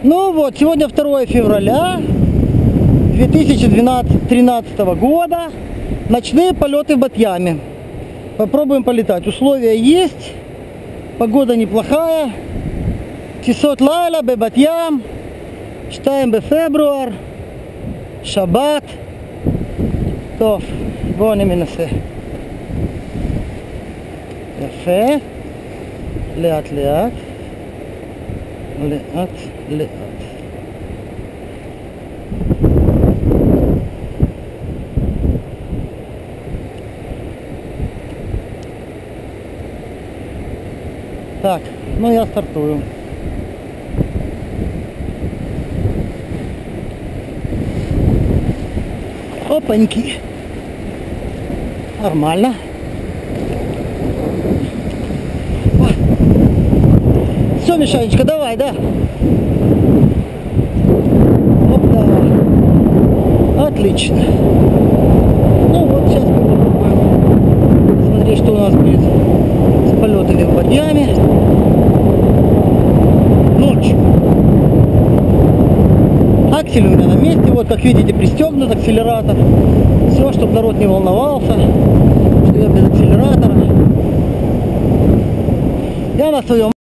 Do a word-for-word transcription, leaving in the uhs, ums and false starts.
Ну вот, сегодня второе февраля две тысячи тринадцатого года. Ночные полеты в Батьяме. Попробуем полетать. Условия есть. Погода неплохая. Тисот лайла бе Батьям. Штайм бе февруар. Шаббат. טוב, בואו אני מנסה. יפה. לאט לאט. לאט לאט. Так, ну я стартую. Опаньки. Нормально. Все, Мишанечка, давай, да. Оп, да. Отлично. Ну вот сейчас попробуем смотреть, что у нас будет с полетами в Батьяме. Ночью. Аксель у меня на месте, вот как видите, пристегнут акселератор. Все, чтобы народ не волновался, что я без акселератора. Я на своем